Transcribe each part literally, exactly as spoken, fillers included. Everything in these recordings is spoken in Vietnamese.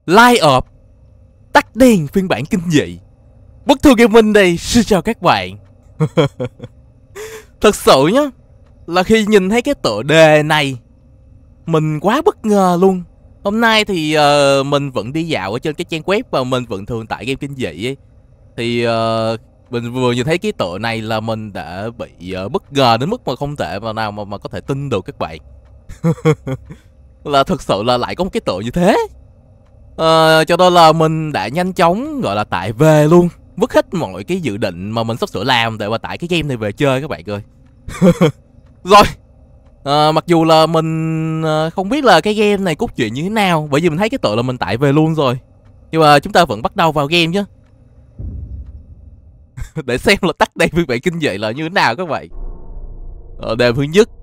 Light Up tắt đèn phiên bản kinh dị. Bất thường gaming đây, xin chào các bạn. Thật sự nhá, là khi nhìn thấy cái tựa đề này mình quá bất ngờ luôn. Hôm nay thì uh, mình vẫn đi dạo ở trên cái trang web và mình vẫn thường tải game kinh dị ấy. Thì uh, mình vừa nhìn thấy cái tựa này là mình đã bị uh, bất ngờ đến mức mà không thể mà nào mà, mà có thể tin được các bạn. Là thực sự là lại có một cái tựa như thế. Uh, cho nên là mình đã nhanh chóng gọi là tải về luôn, vứt hết mọi cái dự định mà mình sắp sửa làm để mà tải cái game này về chơi các bạn ơi. Rồi à, mặc dù là mình à, không biết là cái game này cốt truyện như thế nào, bởi vì mình thấy cái tựa là mình tải về luôn rồi. Nhưng mà chúng ta vẫn bắt đầu vào game chứ. Để xem là tắt đèn phiên bản kinh dị là như thế nào các bạn. Ở đêm thứ nhất.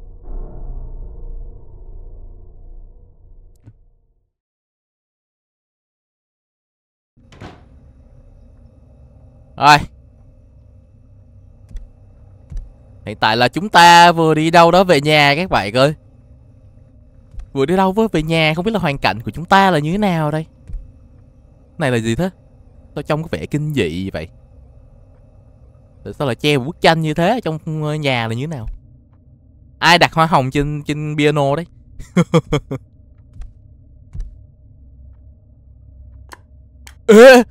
Rồi. Hiện tại là chúng ta vừa đi đâu đó về nhà các bạn ơi. Vừa đi đâu với về nhà, không biết là hoàn cảnh của chúng ta là như thế nào đây. Này là gì thế? Sao trông có vẻ kinh dị vậy? Sao lại treo một bức tranh như thế trong nhà là như thế nào? Ai đặt hoa hồng trên trên piano đấy? Ê!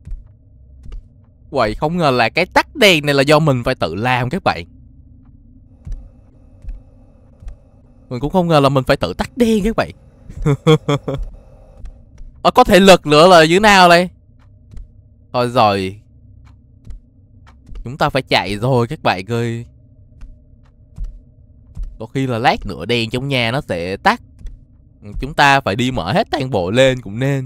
Uầy, không ngờ là cái tắt đèn này là do mình phải tự làm các bạn. Mình cũng không ngờ là mình phải tự tắt đèn các bạn. Ờ, có thể lực nữa là như thế nào đây? Thôi rồi, chúng ta phải chạy rồi các bạn ơi. Có khi là lát nữa đèn trong nhà nó sẽ tắt. Chúng ta phải đi mở hết toàn bộ lên cũng nên.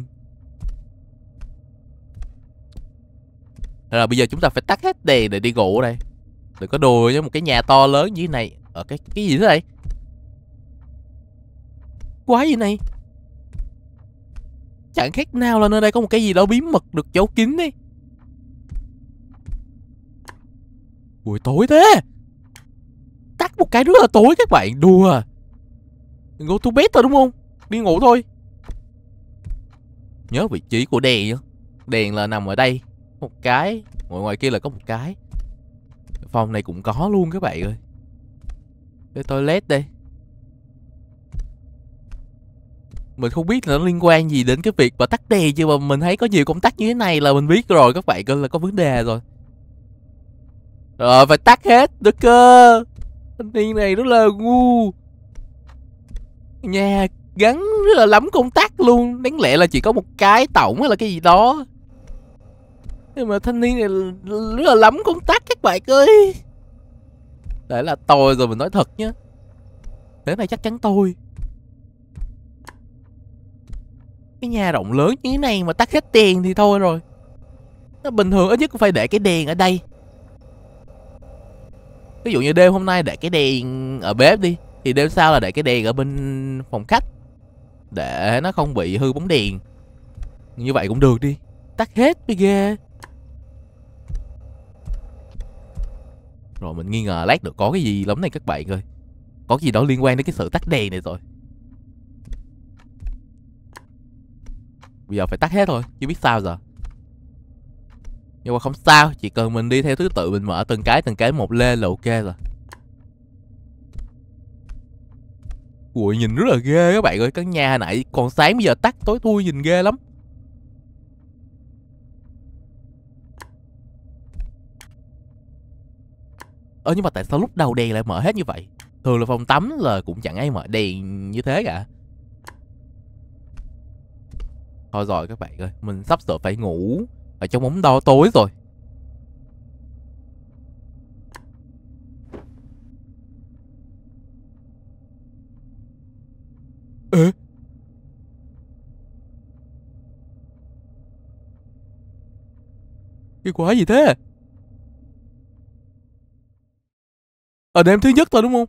Rồi bây giờ chúng ta phải tắt hết đèn để đi ngủ đây. Đừng có đùa với một cái nhà to lớn như thế này. Ở cái cái gì thế này? Quái gì này? Chẳng khác nào là nơi đây có một cái gì đó bí mật được giấu kín đi. Buổi tối thế. Tắt một cái rất là tối các bạn, đùa. Go to bed thôi đúng không? Đi ngủ thôi. Nhớ vị trí của đèn nhá. Đèn là nằm ở đây một cái, ngoài ngoài kia là có một cái. Phòng này cũng có luôn các bạn ơi. Cái toilet đây. Mình không biết là nó liên quan gì đến cái việc mà tắt đèn, nhưng mà mình thấy có nhiều công tắc như thế này là mình biết rồi các bạn ơi, là có vấn đề rồi. Rồi phải tắt hết được cơ. Thanh niên này rất là ngu. Nhà gắn rất là lắm công tắc luôn. Đáng lẽ là chỉ có một cái tổng hay là cái gì đó. Nhưng mà thanh niên này rất là lắm công tắc các bạn ơi. Để là tôi rồi, mình nói thật nhá. Thế này chắc chắn tôi. Cái nhà rộng lớn như thế này mà tắt hết đèn thì thôi rồi. Nó bình thường ít nhất cũng phải để cái đèn ở đây. Ví dụ như đêm hôm nay để cái đèn ở bếp đi, thì đêm sau là để cái đèn ở bên phòng khách, để nó không bị hư bóng đèn. Như vậy cũng được đi. Tắt hết đi ghê. Rồi mình nghi ngờ lát được có cái gì lắm này các bạn ơi. Có cái gì đó liên quan đến cái sự tắt đèn này rồi. Bây giờ phải tắt hết thôi, chứ biết sao giờ. Nhưng mà không sao, chỉ cần mình đi theo thứ tự, mình mở từng cái từng cái một lên là ok rồi. Ui, nhìn rất là ghê các bạn ơi. Căn nhà hồi nãy còn sáng, bây giờ tắt tối thui, nhìn ghê lắm. Ơ nhưng mà tại sao lúc đầu đèn lại mở hết như vậy? Thường là phòng tắm là cũng chẳng ai mở đèn như thế cả. Thôi rồi các bạn ơi, mình sắp sửa phải ngủ ở trong bóng đo tối rồi. Ê, cái quái gì thế? Ở đêm thứ nhất thôi đúng không?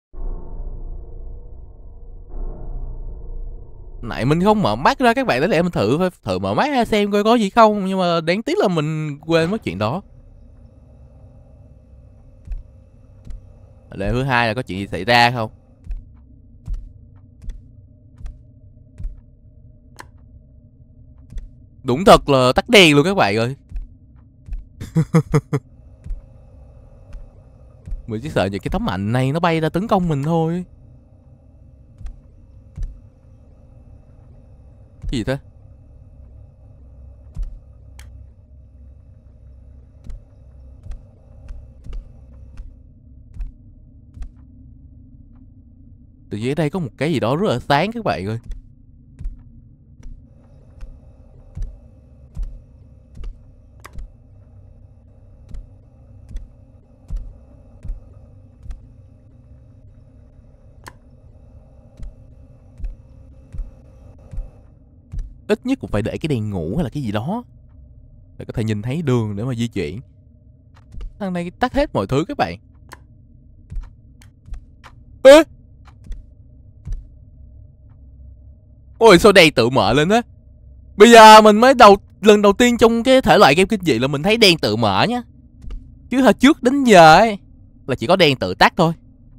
Nãy mình không mở mắt ra các bạn, để mình thử thử mở mắt ra xem coi có gì không. Nhưng mà đáng tiếc là mình quên mất chuyện đó. Đêm thứ hai là có chuyện gì xảy ra không? Đúng thật là tắt đèn luôn các bạn ơi. Mình chỉ sợ những cái tấm ảnh này nó bay ra tấn công mình thôi. Cái gì thế? Từ dưới đây có một cái gì đó rất là sáng các bạn ơi. Ít nhất cũng phải để cái đèn ngủ hay là cái gì đó để có thể nhìn thấy đường để mà di chuyển. Thằng này tắt hết mọi thứ các bạn. Ê! Ôi sao đèn tự mở lên á. Bây giờ mình mới đầu lần đầu tiên trong cái thể loại game kinh dị là mình thấy đèn tự mở nhá. Chứ hồi trước đến giờ ấy là chỉ có đèn tự tắt thôi.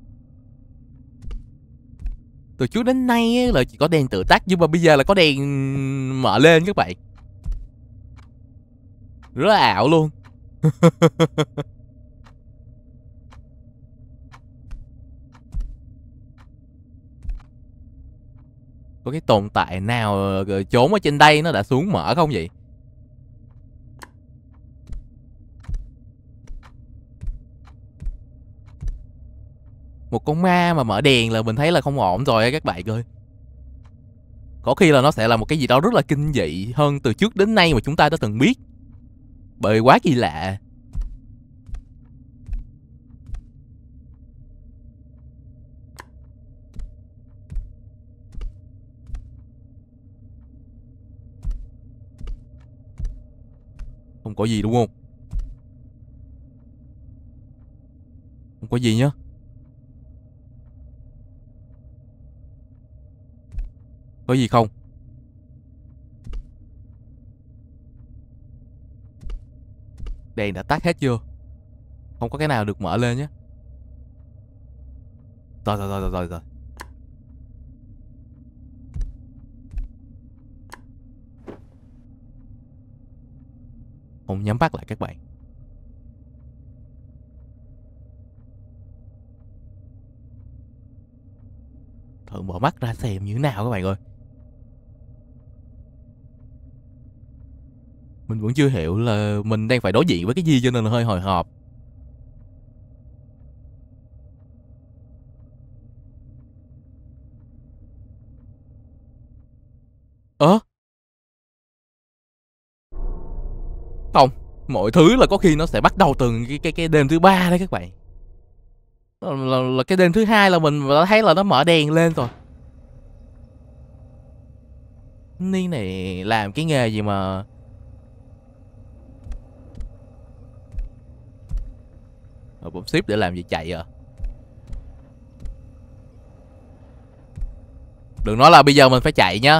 Từ trước đến nay ấy, là chỉ có đèn tự tắt, nhưng mà bây giờ là có đèn mở lên các bạn. Rất là ảo luôn. Có cái tồn tại nào trốn ở trên đây nó đã xuống mở không vậy? Một con ma mà mở đèn là mình thấy là không ổn rồi các bạn ơi. Có khi là nó sẽ là một cái gì đó rất là kinh dị hơn từ trước đến nay mà chúng ta đã từng biết. Bởi quá kỳ lạ. Không có gì đúng không? Không có gì nhá. Có gì không? Đèn đã tắt hết chưa? Không có cái nào được mở lên nhé. Rồi rồi rồi rồi rồi. Không nhắm mắt lại các bạn. Thử mở mắt ra xem như thế nào các bạn ơi. Mình vẫn chưa hiểu là mình đang phải đối diện với cái gì cho nên là hơi hồi hộp. Ơ? Không, mọi thứ là có khi nó sẽ bắt đầu từ cái cái cái đêm thứ ba đấy các bạn. Là, là, là cái đêm thứ hai là mình đã thấy là nó mở đèn lên rồi. Ni này làm cái nghề gì mà Rồi bấm ship để làm gì chạy à? Đừng nói là bây giờ mình phải chạy nhá.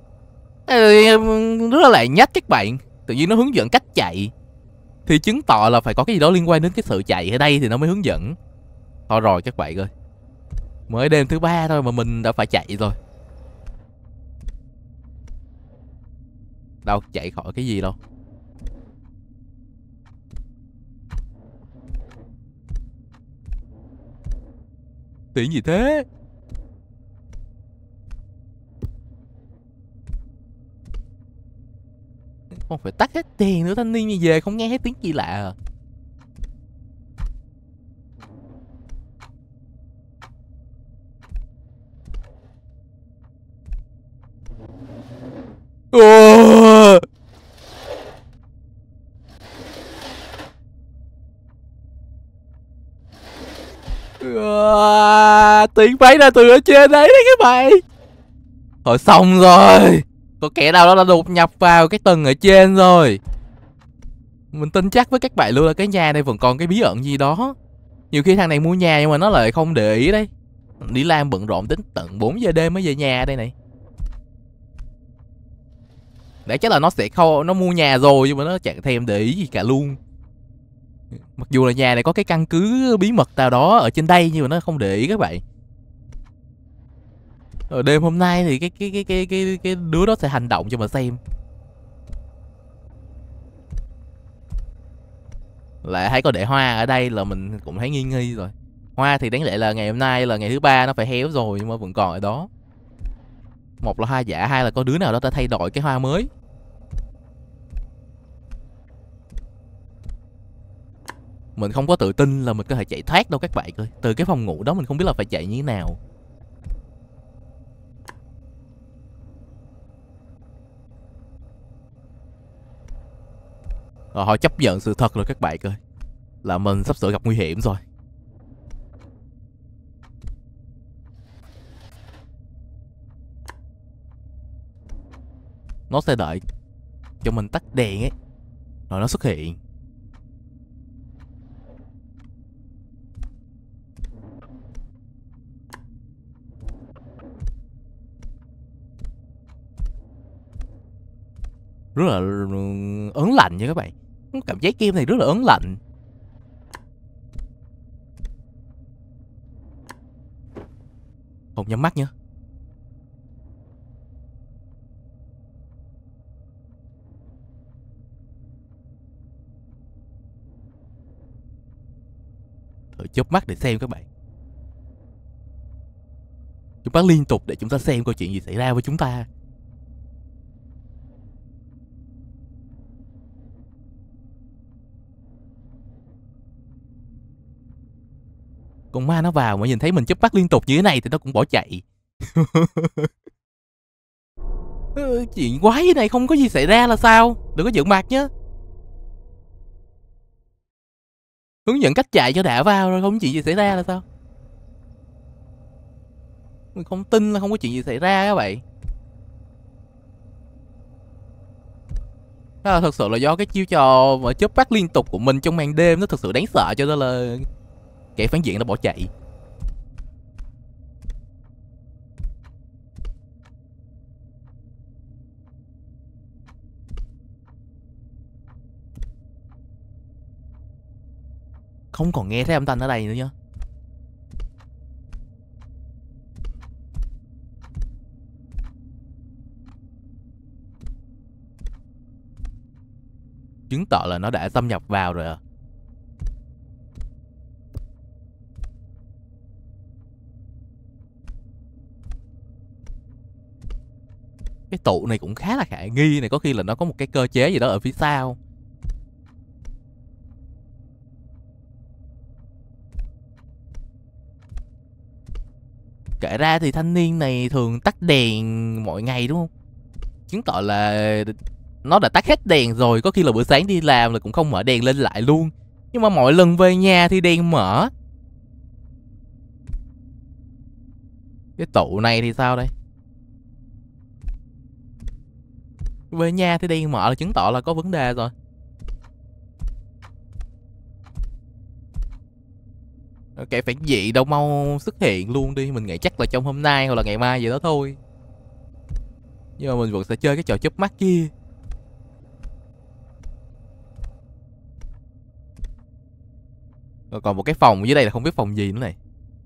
Rất là lại nhách các bạn. Tự nhiên nó hướng dẫn cách chạy thì chứng tỏ là phải có cái gì đó liên quan đến cái sự chạy ở đây thì nó mới hướng dẫn. Thôi rồi các bạn ơi, mới đêm thứ ba thôi mà mình đã phải chạy rồi. Đâu chạy khỏi cái gì đâu. Tiếng gì thế? Không phải tắt hết đèn nữa, thanh niên như về không nghe thấy tiếng gì lạ à. Ủa! À, tiếng bay ra từ ở trên đấy đấy các bạn. Thôi xong rồi, có kẻ nào đó đã đột nhập vào cái tầng ở trên rồi. Mình tin chắc với các bạn luôn là cái nhà này vẫn còn cái bí ẩn gì đó. Nhiều khi thằng này mua nhà nhưng mà nó lại không để ý đấy. Đi làm bận rộn đến tận bốn giờ đêm mới về nhà đây này. Để chắc là nó sẽ không, nó mua nhà rồi nhưng mà nó chẳng thèm để ý gì cả luôn. Mặc dù là nhà này có cái căn cứ bí mật nào đó ở trên đây nhưng mà nó không để ý các bạn. Ở đêm hôm nay thì cái cái cái cái cái cái đứa đó sẽ hành động cho mà xem. Lại thấy có để hoa ở đây là mình cũng thấy nghi nghi rồi. Hoa thì đáng lẽ là ngày hôm nay là ngày thứ ba nó phải héo rồi, nhưng mà vẫn còn ở đó. Một là hoa giả, hai là có đứa nào đó đã thay đổi cái hoa mới. Mình không có tự tin là mình có thể chạy thoát đâu các bạn ơi. Từ cái phòng ngủ đó mình không biết là phải chạy như thế nào. Rồi họ chấp nhận sự thật rồi các bạn ơi, là mình sắp sửa gặp nguy hiểm rồi. Nó sẽ đợi cho mình tắt đèn ấy, rồi nó xuất hiện. Rất là ớn lạnh nha các bạn. Cảm giác game này rất là ớn lạnh. Không nhắm mắt nhá. Thử chớp mắt để xem các bạn. Chớp mắt liên tục để chúng ta xem câu chuyện gì xảy ra với chúng ta. Con ma nó vào mà nhìn thấy mình chớp mắt liên tục như thế này thì nó cũng bỏ chạy. Ừ, chuyện quái như này không có gì xảy ra là sao? Đừng có giận mặt nhá. Hướng dẫn cách chạy cho đã vào rồi, không có chuyện gì xảy ra là sao? Mình không tin là không có chuyện gì xảy ra các bạn. Đó là thật sự là do cái chiêu trò mà chớp mắt liên tục của mình trong màn đêm nó thật sự đáng sợ, cho nên là kẻ phản diện nó bỏ chạy. Không còn nghe thấy âm thanh ở đây nữa nhá. Chứng tỏ là nó đã xâm nhập vào rồi à. Cái tụ này cũng khá là khả nghi này, có khi là nó có một cái cơ chế gì đó ở phía sau. Kể ra thì thanh niên này thường tắt đèn mỗi ngày đúng không? Chứng tỏ là nó đã tắt hết đèn rồi, có khi là bữa sáng đi làm là cũng không mở đèn lên lại luôn. Nhưng mà mỗi lần về nhà thì đèn mở. Cái tụ này thì sao đây? Về nhà thì đèn mở là chứng tỏ là có vấn đề rồi. Kẻ phản dị đâu mau xuất hiện luôn đi. Mình nghĩ chắc là trong hôm nay hoặc là ngày mai vậy đó thôi. Nhưng mà mình vẫn sẽ chơi cái trò chớp mắt kia. Rồi còn một cái phòng dưới đây là không biết phòng gì nữa này.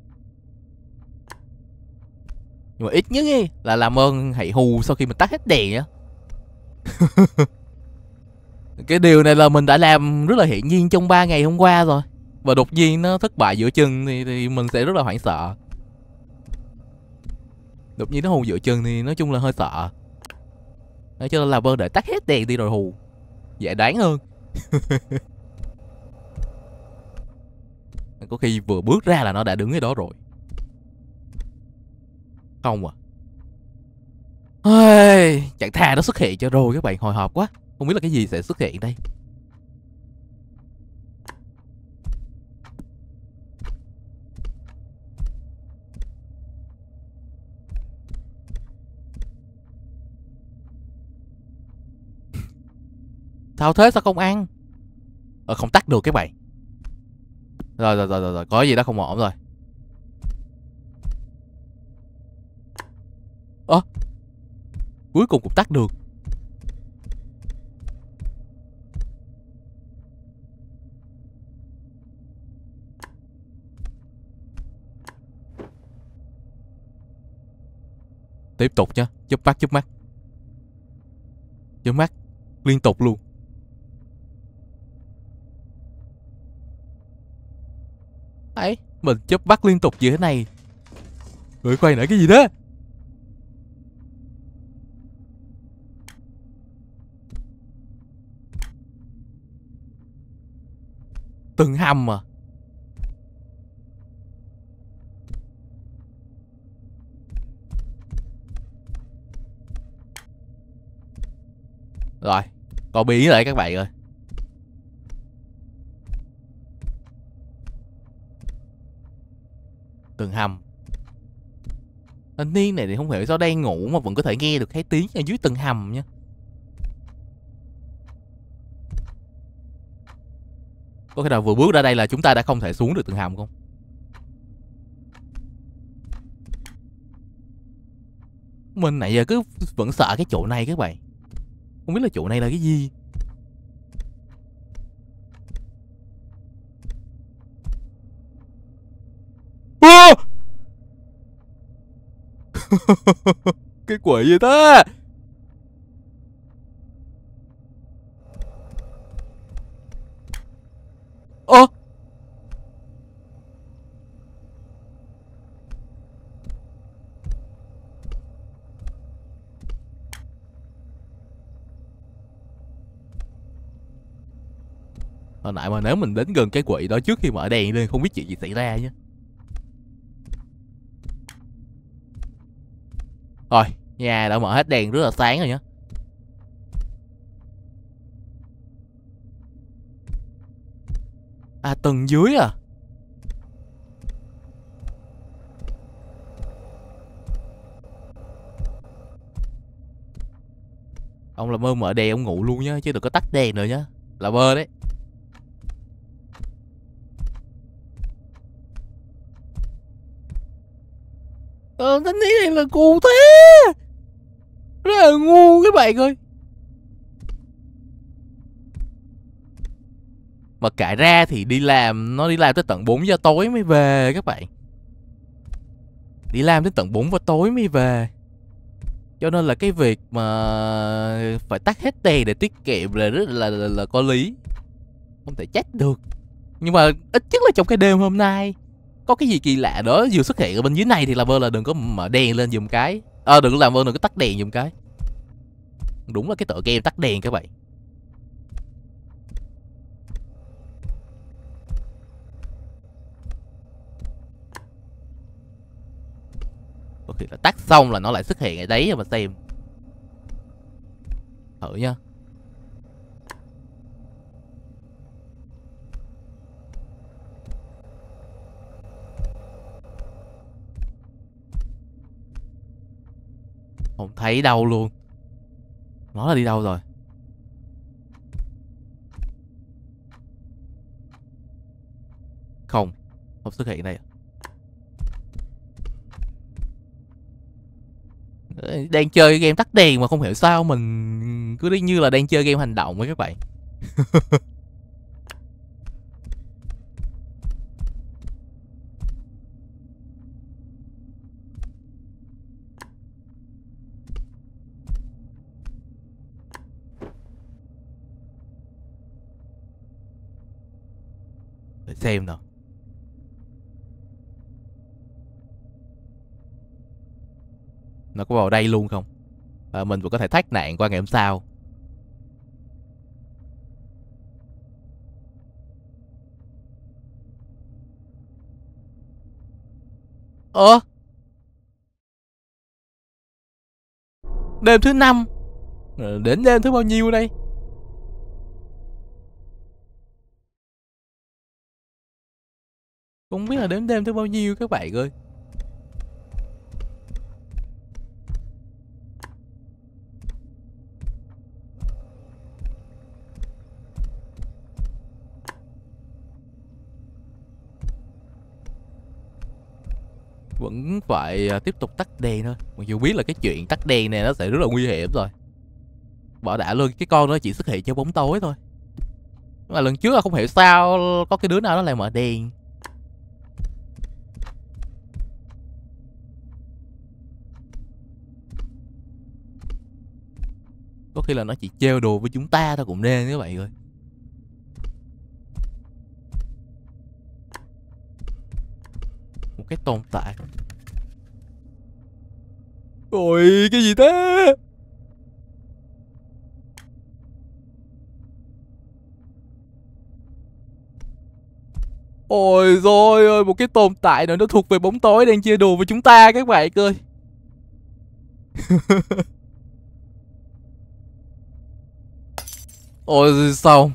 Nhưng mà ít nhất ý, là làm ơn hãy hù sau khi mình tắt hết đèn á. Cái điều này là mình đã làm rất là hiển nhiên trong ba ngày hôm qua rồi. Và đột nhiên nó thất bại giữa chừng thì, thì mình sẽ rất là hoảng sợ. Đột nhiên nó hù giữa chừng thì nói chung là hơi sợ. Nói cho nên là ơn để tắt hết đèn đi rồi hù, dễ đoán hơn. Có khi vừa bước ra là nó đã đứng ở đó rồi. Không à. Ê, chẳng thà nó xuất hiện cho rồi các bạn, hồi hộp quá. Không biết là cái gì sẽ xuất hiện đây. Sao thế, sao không ăn? Ờ không tắt được các bạn. Rồi rồi rồi rồi, rồi. Có gì đó không ổn rồi. Ơ à, cuối cùng cũng tắt được. Tiếp tục nhá, chớp mắt chớp mắt. Chớp mắt liên tục luôn. Ấy, mình chớp mắt liên tục như thế này. Ơi khoan nãy cái gì đó? Từng hầm à? Rồi, có bí lại các bạn ơi. Từng hầm. Thanh niên này thì không hiểu sao đang ngủ mà vẫn có thể nghe được cái tiếng ở dưới từng hầm nha. Có khi nào vừa bước ra đây là chúng ta đã không thể xuống được từng hầm không? Mình nãy giờ cứ vẫn sợ cái chỗ này các bạn. Không biết là chỗ này là cái gì. À! Cái quỷ gì ta? Ơ, hồi nãy mà nếu mình đến gần cái quỷ đó trước khi mở đèn lên không biết chuyện gì xảy ra nhé. Rồi, nhà đã mở hết đèn rất là sáng rồi nhá. À, tầng dưới à? Ông làm ơn mở đèn ông ngủ luôn nhá, chứ đừng có tắt đèn nữa nhá. Làm ơn đấy. Ờ, thanh niên này là cụ thế. Rất là ngu các bạn ơi. Mà cãi ra thì đi làm, nó đi làm tới tận bốn giờ tối mới về các bạn. Đi làm tới tận bốn giờ tối mới về. Cho nên là cái việc mà phải tắt hết đèn để tiết kiệm là rất là, là, là có lý. Không thể trách được. Nhưng mà ít nhất là trong cái đêm hôm nay có cái gì kỳ lạ đó vừa xuất hiện ở bên dưới này thì làm ơn là đừng có mở đèn lên giùm cái. Ờ à, đừng có làm ơn đừng có tắt đèn giùm cái. Đúng là cái tựa game tắt đèn các bạn. Có khi là tắt xong là nó lại xuất hiện ở đấy mà xem. Thử nha. Không thấy đâu luôn. Nó là đi đâu rồi? Không. Không xuất hiện đây. Đang chơi game tắt đèn mà không hiểu sao mình cứ đi như là đang chơi game hành động với các bạn. Để xem nào. Nó có vào đây luôn không? À, mình vẫn có thể thoát nạn qua ngày hôm sau. Ơ, đêm thứ năm. Đến đêm thứ bao nhiêu đây? Không biết là đến đêm thứ bao nhiêu các bạn ơi. Vẫn phải tiếp tục tắt đèn thôi. Mặc dù biết là cái chuyện tắt đèn này nó sẽ rất là nguy hiểm rồi. Bỏ đã luôn, cái con nó chỉ xuất hiện trong bóng tối thôi. Nhưng mà lần trước là không hiểu sao có cái đứa nào nó lại mở đèn. Có khi là nó chỉ trêu đùa với chúng ta thôi cũng nên các bạn ơi. Một cái tồn tại. Ôi cái gì thế? Ôi rồi ơi, một cái tồn tại nữa nó thuộc về bóng tối đang chơi đùa với chúng ta các bạn ơi. Ôi sao?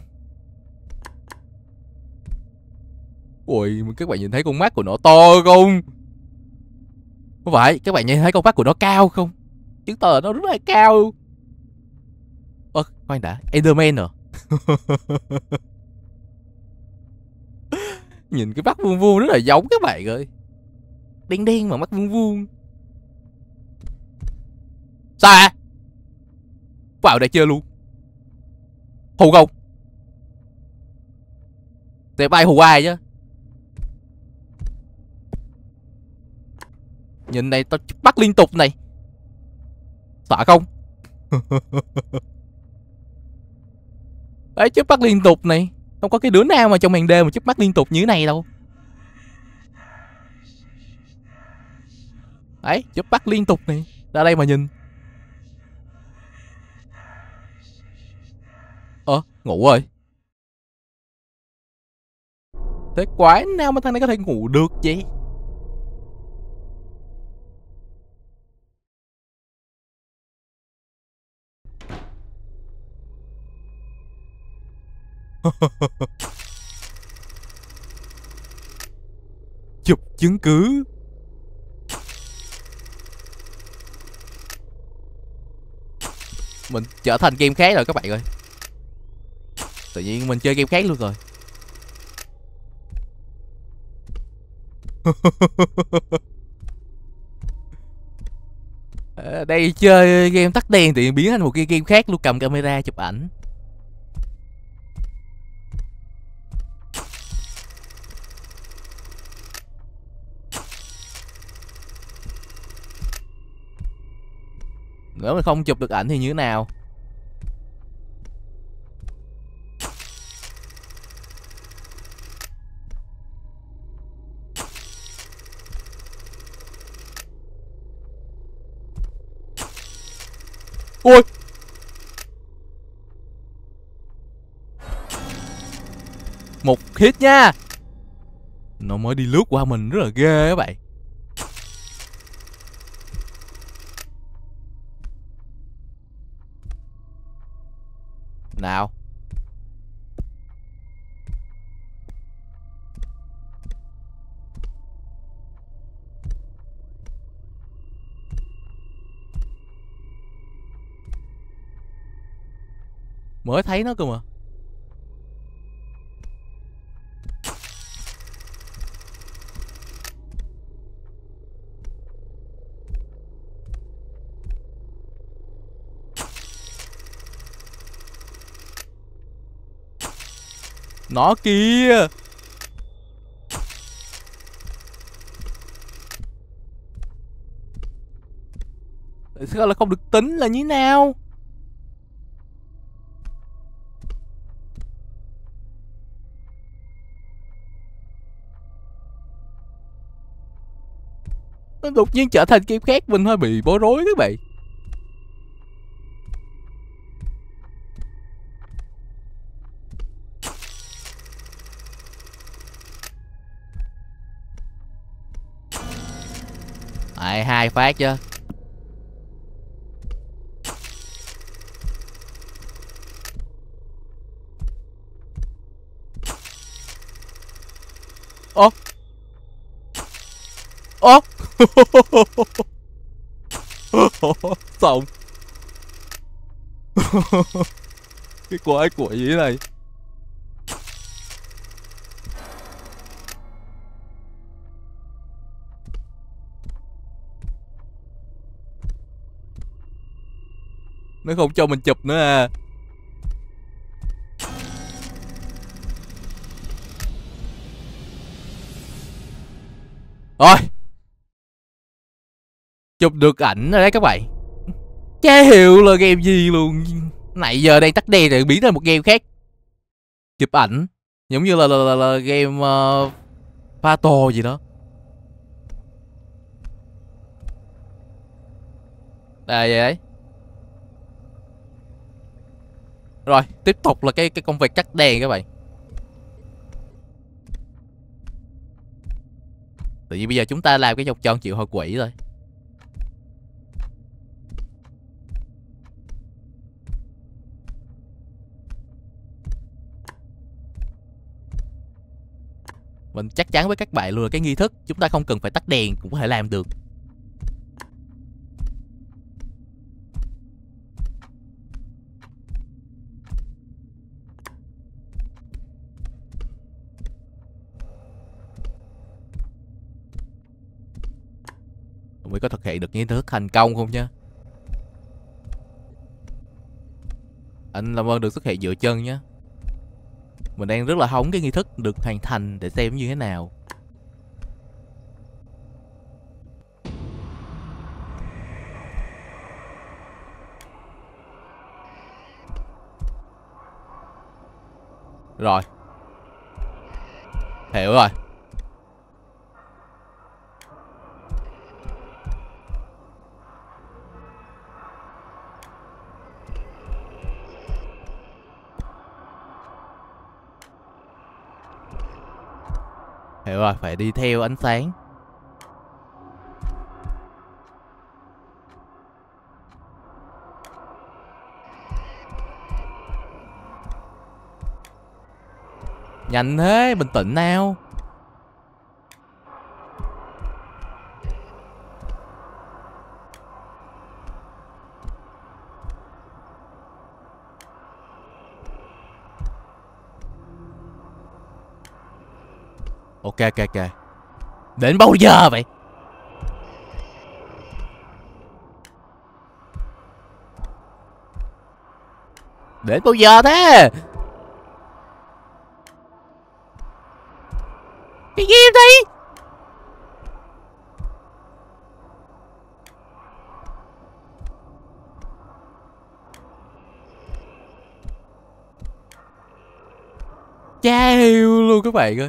Ôi các bạn nhìn thấy con mắt của nó to không? Không phải, các bạn nhìn thấy con mắt của nó cao không? Chứng tờ nó rất là cao. Ơ, khoan đã, Enderman à? Nhìn cái mắt vuông vuông rất là giống các bạn ơi. Đen đen mà mắt vuông vuông. Sao à? Vào đây chơi luôn. Hù không? Để bay hù ai chứ? Nhìn này tao bắt liên tục này. Sợ không? Đấy chớp mắt liên tục này. Không có cái đứa nào mà trong màn đêm mà chớp mắt liên tục như thế này đâu. Đấy chớp mắt liên tục này. Ra đây mà nhìn. Ờ ngủ rồi. Thế quái nào mà thằng này có thể ngủ được vậy? Chụp chứng cứ. Mình trở thành game khác rồi các bạn ơi. Tự nhiên mình chơi game khác luôn rồi. Ở đây chơi game tắt đèn thì biến thành một cái game khác luôn, cầm camera chụp ảnh. Nếu mà không chụp được ảnh thì như thế nào? Ôi một hit nha. Nó mới đi lướt qua mình rất là ghê các bạn. Nào. Mới thấy nó cơ mà. Nó kìa. Tại sao là không được tính là như nào? Nó đột nhiên trở thành game khác, mình hơi bị bối rối các bạn. Ai hai phát chứ. Ố ố xong. Cái quái quỷ gì thế này. Nó không cho mình chụp nữa à. Rồi chụp được ảnh rồi đấy các bạn. Chả hiểu là game gì luôn. Nãy giờ đang tắt đèn rồi biến thành một game khác. Chụp ảnh giống như là là, là, là game uh, Phato gì đó. À vậy đấy. Rồi, tiếp tục là cái cái công việc cắt đèn các bạn. Tự nhiên bây giờ chúng ta làm cái vòng tròn triệu hồi quỷ rồi. Mình chắc chắn với các bạn luôn là cái nghi thức chúng ta không cần phải tắt đèn cũng có thể làm được. Không biết có thực hiện được nghi thức thành công không nhá. Anh làm ơn đừng xuất hiện dựa chân nhé. Mình đang rất là hóng cái nghi thức được hoàn thành để xem như thế nào. Rồi. Hiểu rồi. Hiểu rồi, phải đi theo ánh sáng. Nhanh thế, bình tĩnh nào. Ok ok ok. Đến bao giờ vậy? Đến bao giờ thế? Cái gì đây? Cha hiu luôn các bạn ơi.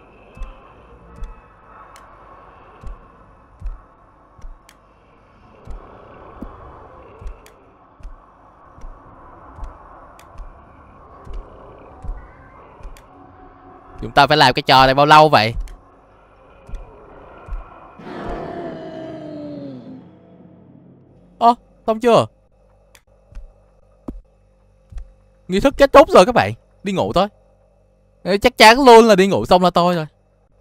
Chúng ta phải làm cái trò này bao lâu vậy? Ơ, à, xong chưa? Nghi thức kết thúc rồi các bạn. Đi ngủ thôi. Chắc chắn luôn là đi ngủ xong là tôi rồi.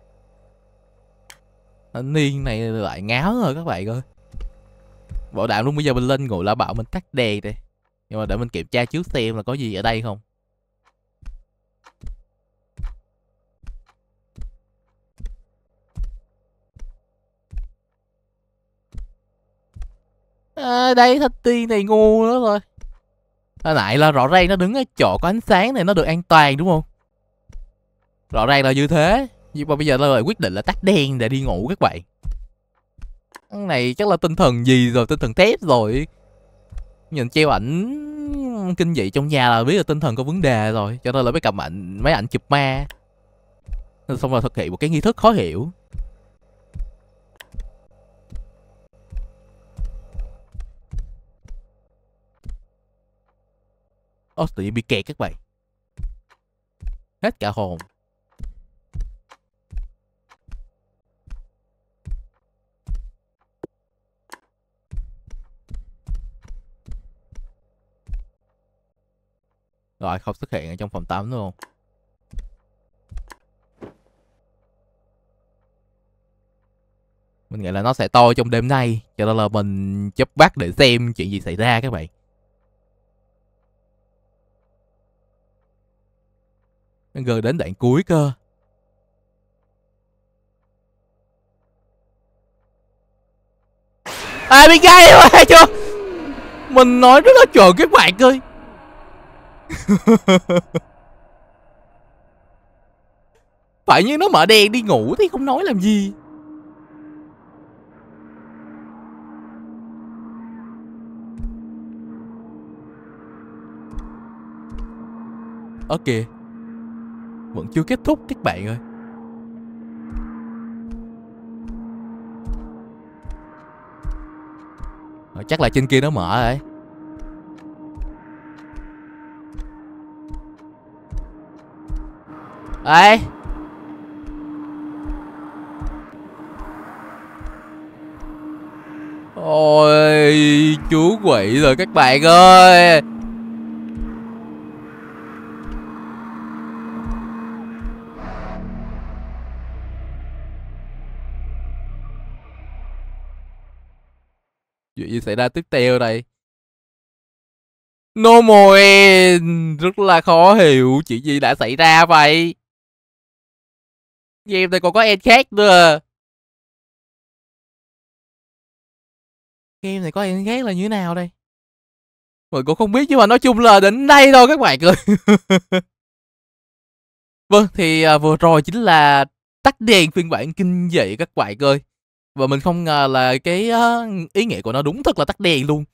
Anh Niên này lại ngáo rồi các bạn ơi. Bảo đảm luôn bây giờ mình lên ngủ là bảo mình tắt đèn đi. Nhưng mà để mình kiểm tra trước xem là có gì ở đây không. À, đây thanh tiên này ngu nữa rồi. Hồi nãy là rõ ràng nó đứng ở chỗ có ánh sáng này nó được an toàn đúng không? Rõ ràng là như thế. Nhưng mà bây giờ nó lại quyết định là tắt đèn để đi ngủ các bạn. Cái này chắc là tinh thần gì rồi, tinh thần thép rồi. Nhìn treo ảnh kinh dị trong nhà là biết là tinh thần có vấn đề rồi. Cho nên là mới cầm ảnh mấy ảnh chụp ma. Xong rồi thực hiện một cái nghi thức khó hiểu. Ồ, tự nhiên bị kẹt các bạn. Hết cả hồn. Rồi, không xuất hiện ở trong phòng tắm đúng không? Mình nghĩ là nó sẽ to trong đêm nay. Cho nên là mình chấp bắt để xem chuyện gì xảy ra các bạn. Gần đến đoạn cuối cơ. À bị gai rồi chưa? Mình nói rất là chuẩn các bạn ơi. Phải như nó mở đèn đi ngủ thì không nói làm gì. Ok. Vẫn chưa kết thúc các bạn ơi. Ờ, chắc là trên kia nó mở rồi. Ê, ôi chú quỷ rồi các bạn ơi. Chuyện gì xảy ra tiếp theo đây? No more end. Rất là khó hiểu chuyện gì đã xảy ra vậy. Game này còn có end khác nữa. Game này có end khác là như thế nào đây? Mình cũng không biết, nhưng mà nói chung là đến đây thôi các bạn ơi. Vâng, thì uh, vừa rồi chính là tắt đèn phiên bản kinh dị các bạn ơi. Và mình không ngờ là cái uh, ý nghĩa của nó đúng thật là tắt đèn luôn.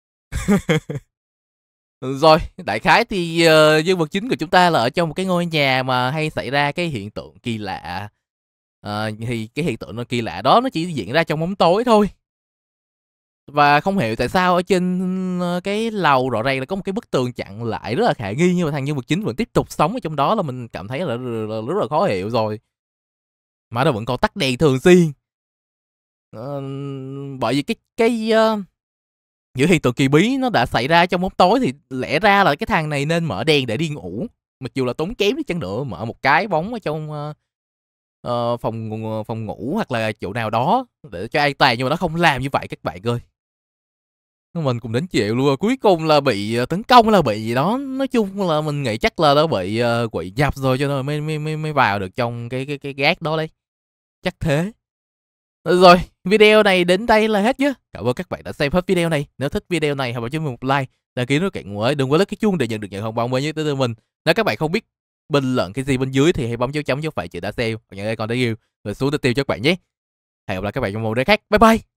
Rồi, đại khái thì uh, nhân vật chính của chúng ta là ở trong một cái ngôi nhà mà hay xảy ra cái hiện tượng kỳ lạ. Uh, thì cái hiện tượng nó kỳ lạ đó nó chỉ diễn ra trong bóng tối thôi. Và không hiểu tại sao ở trên cái lầu rõ ràng là có một cái bức tường chặn lại rất là khả nghi, nhưng mà thằng nhân vật chính vẫn tiếp tục sống ở trong đó, là mình cảm thấy là rất là khó hiểu rồi. Mà nó vẫn còn tắt đèn thường xuyên. Ờ, bởi vì cái cái uh, những hiện tượng kỳ bí nó đã xảy ra trong bóng tối thì lẽ ra là cái thằng này nên mở đèn để đi ngủ. Mặc dù là tốn kém đi chăng nữa, mở một cái bóng ở trong uh, uh, phòng phòng ngủ hoặc là chỗ nào đó để cho an toàn, nhưng mà nó không làm như vậy các bạn ơi. Mình cũng đến chịu luôn, cuối cùng là bị tấn công là bị gì đó. Nói chung là mình nghĩ chắc là nó bị uh, quỷ nhập rồi, cho nên mới mới mới, mới vào được trong cái cái cái gác đó đấy. Chắc thế. Rồi, video này đến đây là hết nhé. Cảm ơn các bạn đã xem hết video này. Nếu thích video này hãy cho mình một like, đăng ký nút cạn mới, đừng quên bấm cái chuông để nhận được những thông báo mới nhất từ mình. Nếu các bạn không biết bình luận cái gì bên dưới thì hãy bấm dấu chấm dấu phẩy chữ đã xem, còn những ai còn đã yêu rồi xuống để tiêu cho các bạn nhé. Hẹn gặp lại các bạn trong một video khác. Bye bye.